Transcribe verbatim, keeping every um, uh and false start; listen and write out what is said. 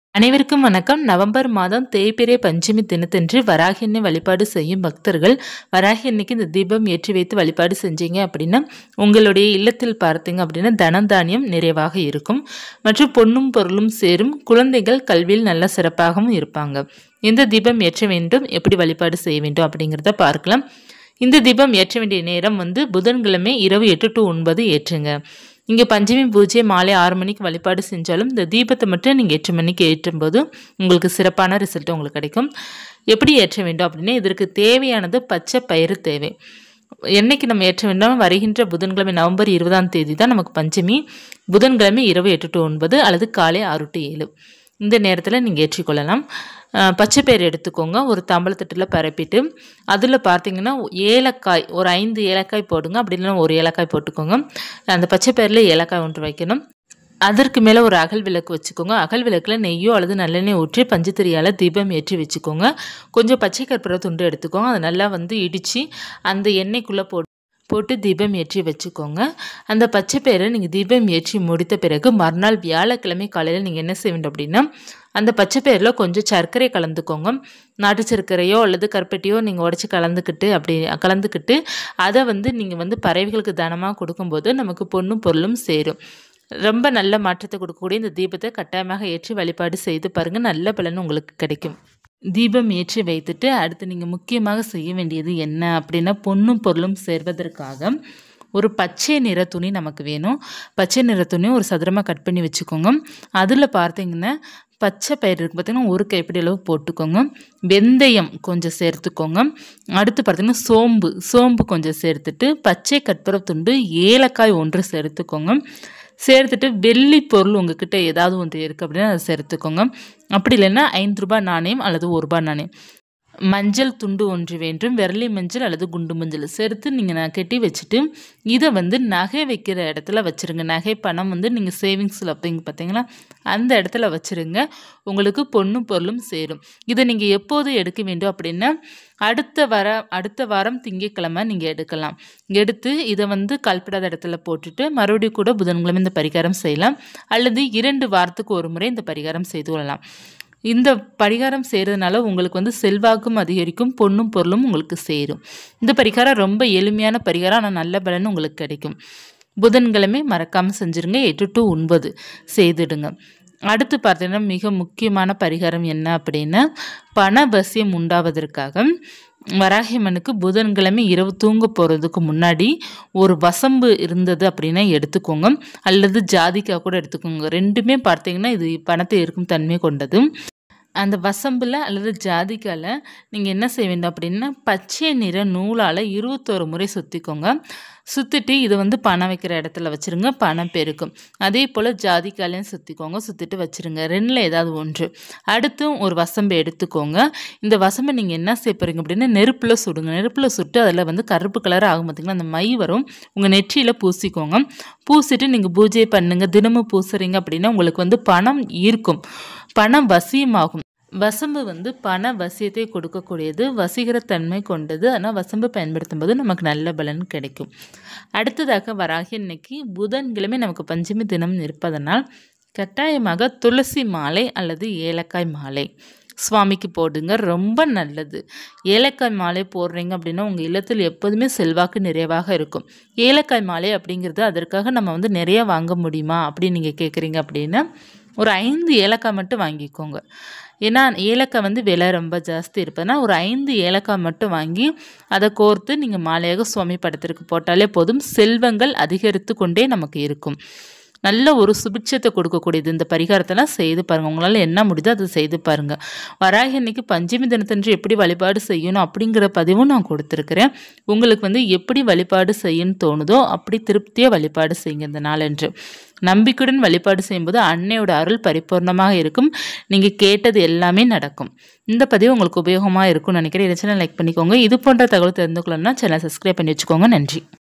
அனைவருக்கும் வணக்கம். நவம்பர் மாதம் தேய்பிறை பஞ்சமி தினத்தன்று வராகி அன்னை வழிபாடு செய்யும் பக்தர்கள் வராகி அன்னைக்கு இந்த தீபம் ஏற்றி வைத்து வழிபாடு செஞ்சீங்க அப்படின்னா உங்களுடைய இல்லத்தில் பார்த்தீங்க அப்படின்னா தனம் தானியம் நிறைவாக இருக்கும் மற்றும் பொன்னும் பொருளும் சேரும். குழந்தைகள் கல்வியில் நல்ல சிறப்பாகவும் இருப்பாங்க. இந்த தீபம் ஏற்ற வேண்டும், எப்படி வழிபாடு செய்ய வேண்டும் அப்படிங்கிறத பார்க்கலாம். இந்த தீபம் ஏற்ற வேண்டிய நேரம் வந்து புதன்கிழமை இரவு எட்டு டு ஒன்பது ஏற்றுங்க. இங்கே பஞ்சமி பூஜை மாலை ஆறு மணிக்கு வழிபாடு செஞ்சாலும் இந்த தீபத்தை மட்டும் நீங்கள் எட்டு மணிக்கு ஏற்றும்போது உங்களுக்கு சிறப்பான ரிசல்ட் உங்களுக்கு கிடைக்கும். எப்படி ஏற்ற வேண்டும் அப்படின்னா இதற்கு தேவையானது பச்சை பயிறு தேவை. என்னைக்கு நம்ம ஏற்ற வேண்டும்? வருகின்ற புதன்கிழமை நவம்பர் இருபதாம் தேதி தான் நமக்கு பஞ்சமி. புதன்கிழமை இரவு எட்டு டு ஒன்பது அல்லது காலை ஆறு டு ஏழு இந்த நேரத்தில் நீங்கள் ஏற்றிக்கொள்ளலாம். பச்சை பயிறு எடுத்துக்கோங்க, ஒரு தாம்பளத்தட்டில் பரப்பிட்டு அதில் பார்த்தீங்கன்னா ஏலக்காய் ஒரு ஐந்து ஏலக்காய் போடுங்க, அப்படி இல்லைன்னா ஒரு ஏலக்காய் போட்டுக்கோங்க. அந்த பச்சை பயிரில் ஏலக்காய் ஒன்று வைக்கணும். அதற்கு மேலே ஒரு அகல் விளக்கு வச்சுக்கோங்க. அகல் விளக்கில் நெய்யோ அல்லது நல்லெண்ணெய் ஊற்றி பஞ்சுத்திரியால் தீபம் ஏற்றி வச்சுக்கோங்க. கொஞ்சம் பச்சை கற்பூர துண்டு எடுத்துக்கோங்க, அதை நல்லா வந்து இடித்து அந்த எண்ணெய்க்குள்ளே போட்டு போட்டு தீபம் ஏற்றி வச்சுக்கோங்க. அந்த பச்சை பயிரை நீங்கள் தீபம் ஏற்றி முடித்த பிறகு மறுநாள் வியாழக்கிழமை காலையில் நீங்கள் என்ன செய்ய வேண்டும் அப்படின்னா அந்த பச்சை பயிரில் கொஞ்சம் சர்க்கரை கலந்துக்கோங்க. நாட்டு சர்க்கரையோ அல்லது கருப்பட்டியோ நீங்கள் உடச்சி கலந்துக்கிட்டு அப்படி கலந்துக்கிட்டு அதை வந்து நீங்கள் வந்து பறவைகளுக்கு தானமாக கொடுக்கும்போது நமக்கு பொண்ணும் பொருளும் சேரும். ரொம்ப நல்ல மாற்றத்தை கொடுக்கக்கூடிய இந்த தீபத்தை கட்டாயமாக ஏற்றி வழிபாடு செய்து பாருங்கள், நல்ல பலன் உங்களுக்கு கிடைக்கும். தீபம் ஏற்றி வைத்துட்டு அடுத்து நீங்கள் முக்கியமாக செய்ய வேண்டியது என்ன அப்படின்னா பொன்னும் பொருளும் சேர்வதற்காக ஒரு பச்சை நிற துணி நமக்கு வேணும். பச்சை நிற துணி ஒரு சதுரமாக கட் பண்ணி வச்சுக்கோங்க. அதில் பார்த்தீங்கன்னா பச்சை பயிர் இருக்குது பார்த்திங்கன்னா ஒரு கைப்பிடி அளவு போட்டுக்கோங்க. வெந்தயம் கொஞ்சம் சேர்த்துக்கோங்க. அடுத்து பார்த்திங்கன்னா சோம்பு சோம்பு கொஞ்சம் சேர்த்துட்டு பச்சை கற்பூர துண்டு ஏலக்காய் ஒன்று சேர்த்துக்கோங்க. சேர்த்துட்டு வெள்ளி பொருள் உங்ககிட்ட ஏதாவது ஒன்று இருக்குது அப்படின்னா அதை சேர்த்துக்கோங்க. அப்படி இல்லைன்னா ஐந்து ரூபாய் நாணயம் அல்லது ஒரு ரூபாய் நாணயம், மஞ்சள் துண்டு ஒன்று வேண்டும், விரலி மஞ்சள் அல்லது குண்டு மஞ்சள் சேர்த்து நீங்கள் நான் கட்டி வச்சுட்டு இதை வந்து நகை வைக்கிற இடத்துல வச்சுருங்க. நகை பணம் வந்து நீங்கள் சேவிங்ஸில் அப்படிங்க பார்த்தீங்களா அந்த இடத்துல வச்சுருங்க. உங்களுக்கு பொண்ணும் பொருளும் சேரும். இதை நீங்கள் எப்போது எடுக்க வேண்டும் அப்படின்னா அடுத்த வர அடுத்த வாரம் திங்கட்கிழமை நீங்கள் எடுக்கலாம். எடுத்து இதை வந்து கல்பிடாத இடத்துல போட்டுட்டு மறுபடியும் கூட புதன்கிழமை இந்த பரிகாரம் செய்யலாம், அல்லது இரண்டு வாரத்துக்கு ஒரு முறை இந்த பரிகாரம் செய்து கொள்ளலாம். இந்த பரிகாரம் செய்கிறதுனால உங்களுக்கு வந்து செல்வாக்கும் அதிகரிக்கும், பொண்ணும் பொருளும் உங்களுக்கு சேரும். இந்த பரிகாரம் ரொம்ப எளிமையான பரிகாரம், ஆனால் நல்ல பலன் உங்களுக்கு கிடைக்கும். புதன்கிழமை மறக்காமல் செஞ்சுருங்க, எட்டு டு ஒன்பது செய்துடுங்க. அடுத்து பார்த்தீங்கன்னா மிக முக்கியமான பரிகாரம் என்ன அப்படின்னா பணவசியம் உண்டாவதற்காக வராகி அம்மனுக்கு புதன்கிழமை இரவு தூங்க போகிறதுக்கு முன்னாடி ஒரு வசம்பு இருந்தது அப்படின்னா எடுத்துக்கோங்க, அல்லது ஜாதிக்காய் கூட எடுத்துக்கோங்க. ரெண்டுமே பார்த்தீங்கன்னா இது பணத்தை இருக்கும் தன்மை கொண்டது. அந்த வசம்பில் அல்லது ஜாதிக்காயில் நீங்கள் என்ன செய்ய வேண்டும் அப்படின்னா பச்சை நிற நூலால் இருபத்தோரு முறை சுற்றிக்கோங்க. சுற்றிட்டு இதை வந்து பணம் வைக்கிற இடத்துல வச்சுருங்க, பணம் பெருக்கும். அதே போல் ஜாதிக்காலையும் சுற்றிக்கோங்க, சுற்றிட்டு வச்சுருங்க. ரெண்டில் ஏதாவது ஒன்று. அடுத்தும் ஒரு வசம்பை எடுத்துக்கோங்க. இந்த வசம்பை நீங்கள் என்ன செய்ய போகிறீங்க அப்படின்னா நெருப்பில் சுடுங்க. நெருப்பில் சுட்டு அதில் வந்து கருப்பு கலர் ஆகும் பார்த்திங்கன்னா அந்த மை வரும், உங்கள் நெற்றியில் பூசிக்கோங்க. பூசிட்டு நீங்கள் பூஜை பண்ணுங்கள். தினமும் பூசுறீங்க அப்படின்னா உங்களுக்கு வந்து பணம் ஈர்க்கும், பணம் வசியமாகும். வசம்பு வந்து பண வசியத்தை கொடுக்கக்கூடியது, வசீகரத்தன்மை கொண்டது. ஆனால் வசம்பு பயன்படுத்தும் போது நமக்கு நல்ல பலன் கிடைக்கும். அடுத்ததாக வராகி அன்னைக்கு புதன்கிழமை நமக்கு பஞ்சமி தினம் இருப்பதனால் கட்டாயமாக துளசி மாலை அல்லது ஏலக்காய் மாலை சுவாமிக்கு போடுங்க, ரொம்ப நல்லது. ஏலக்காய் மாலை போடுறீங்க அப்படின்னா உங்கள் இல்லத்தில் எப்போதுமே செல்வாக்கு நிறைவாக இருக்கும். ஏலக்காய் மாலை அப்படிங்கிறது அதற்காக நம்ம வந்து நிறைய வாங்க முடியுமா அப்படின்னு நீங்கள் கேட்குறீங்க அப்படின்னா ஒரு ஐந்து ஏலக்காய் மட்டும் வாங்கிக்கோங்க. ஏன்னா ஏலக்காய் வந்து விலை ரொம்ப ஜாஸ்தி இருப்பதுனா ஒரு ஐந்து ஏலக்காய் மட்டும் வாங்கி அதை கோர்த்து நீங்கள் மாலையாக சுவாமி படத்திற்கு போட்டாலே போதும், செல்வங்கள் அதிகரித்து கொண்டே நமக்கு இருக்கும். நல்ல ஒரு சுபிட்சத்தை கொடுக்கக்கூடியது. இந்த பரிகாரத்தெல்லாம் செய்து பாருங்கள், உங்களால் என்ன முடியுதோ அதை செய்து பாருங்கள். வராகி அன்னைக்கு பஞ்சமி தினத்தன்று எப்படி வழிபாடு செய்யணும் அப்படிங்கிற பதிவும் நான் கொடுத்துருக்குறேன். உங்களுக்கு வந்து எப்படி வழிபாடு செய்யணும்னு தோணுதோ அப்படி திருப்தியாக வழிபாடு செய்யுங்க. இந்த நாளன்று நம்பிக்கையுடன் வழிபாடு செய்யும்போது அன்னையோட அருள் பரிபூர்ணமாக இருக்கும். நீங்கள் கேட்டது எல்லாமே நடக்கும். இந்த பதிவு உங்களுக்கு உபயோகமாக இருக்கும்னு நினைக்கிறேன். இதை சேனல் லைக் பண்ணிக்கோங்க. இது போன்ற தகவல் தெரிந்து கொள்ளணும்னா சேனல் சப்ஸ்கிரைப் பண்ணி வச்சுக்கோங்க. நன்றி.